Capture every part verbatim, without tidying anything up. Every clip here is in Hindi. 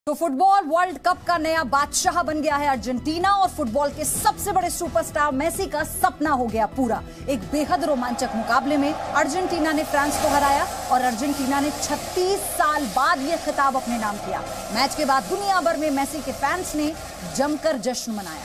तो फुटबॉल वर्ल्ड कप का नया बादशाह बन गया है अर्जेंटीना और फुटबॉल के सबसे बड़े सुपरस्टार मेसी का सपना हो गया पूरा। एक बेहद रोमांचक मुकाबले में अर्जेंटीना ने फ्रांस को हराया और अर्जेंटीना ने छत्तीस साल बाद यह खिताब अपने नाम किया। मैच के बाद दुनिया भर में मेसी के फैंस ने जमकर जश्न मनाया।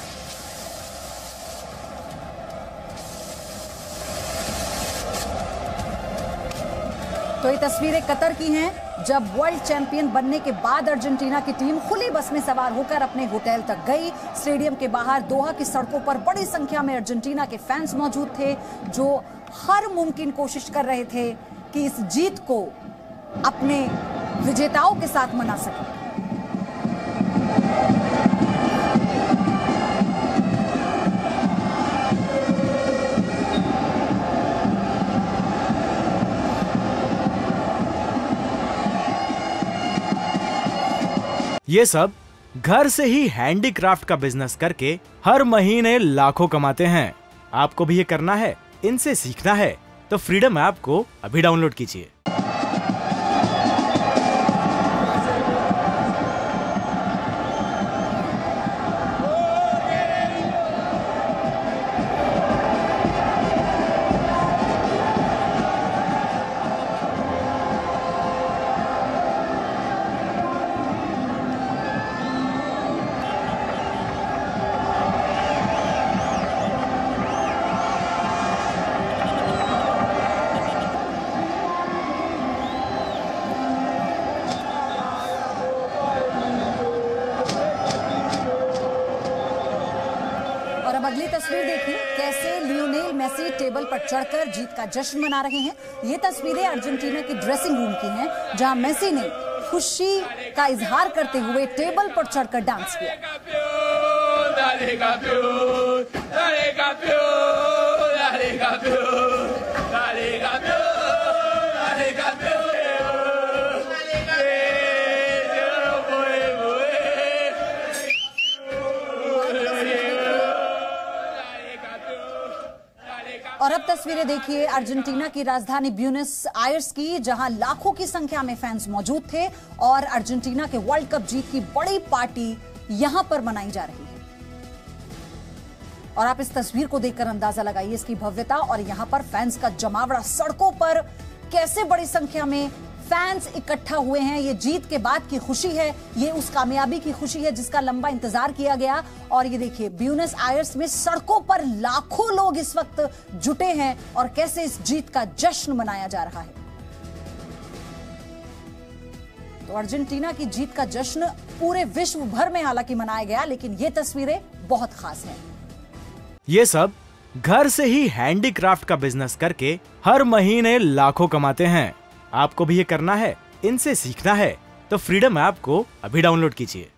तो ये तस्वीरें कतर की हैं, जब वर्ल्ड चैंपियन बनने के बाद अर्जेंटीना की टीम खुली बस में सवार होकर अपने होटल तक गई। स्टेडियम के बाहर दोहा की सड़कों पर बड़ी संख्या में अर्जेंटीना के फैंस मौजूद थे, जो हर मुमकिन कोशिश कर रहे थे कि इस जीत को अपने विजेताओं के साथ मना सकें। ये सब घर से ही हैंडीक्राफ्ट का बिजनेस करके हर महीने लाखों कमाते हैं। आपको भी ये करना है, इनसे सीखना है तो फ्रीडम ऐप को अभी डाउनलोड कीजिए। और अब अगली तस्वीर देखिए, कैसे लियोनेल मेसी टेबल पर चढ़कर जीत का जश्न मना रहे हैं। ये तस्वीरें अर्जेंटीना की ड्रेसिंग रूम की हैं, जहां मेसी ने खुशी का इजहार करते हुए टेबल पर चढ़कर डांस किया। और अब तस्वीरें देखिए अर्जेंटीना की राजधानी ब्यूनस आयर्स की, जहां लाखों की संख्या में फैंस मौजूद थे और अर्जेंटीना के वर्ल्ड कप जीत की बड़ी पार्टी यहां पर मनाई जा रही है। और आप इस तस्वीर को देखकर अंदाजा लगाइए इसकी भव्यता। और यहां पर फैंस का जमावड़ा, सड़कों पर कैसे बड़ी संख्या में फैंस इकट्ठा हुए हैं। ये जीत के बाद की खुशी है, ये उस कामयाबी की खुशी है जिसका लंबा इंतजार किया गया। और ये देखिए ब्यूनस आयर्स में सड़कों पर लाखों लोग इस वक्त जुटे हैं और कैसे इस जीत का जश्न मनाया जा रहा है। तो अर्जेंटीना की जीत का जश्न पूरे विश्व भर में हालांकि मनाया गया, लेकिन ये तस्वीरें बहुत खास हैं। ये सब घर से ही हैंडीक्राफ्ट का बिजनेस करके हर महीने लाखों कमाते हैं। आपको भी ये करना है, इनसे सीखना है तो फ्रीडम ऐप को अभी डाउनलोड कीजिए।